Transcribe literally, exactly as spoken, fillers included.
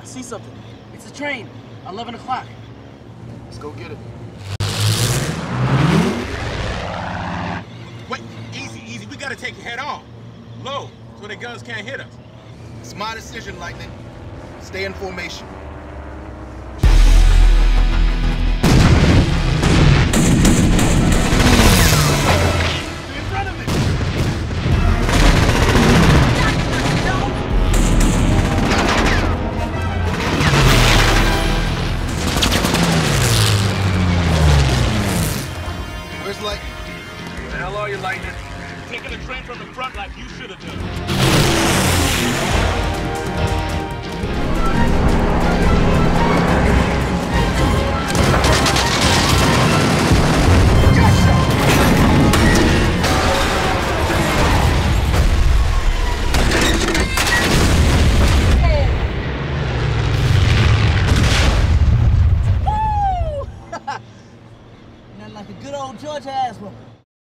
see something. It's a train. eleven o'clock. Let's go get it. Wait, easy, easy. We gotta take it head on. Low, so the guns can't hit us. It's my decision, Lightning. Stay in formation. Where's Lightning? Where the hell are you, Lightning? Taking the train from the front like you should have done. Nothing like a good old Georgia ass whooping.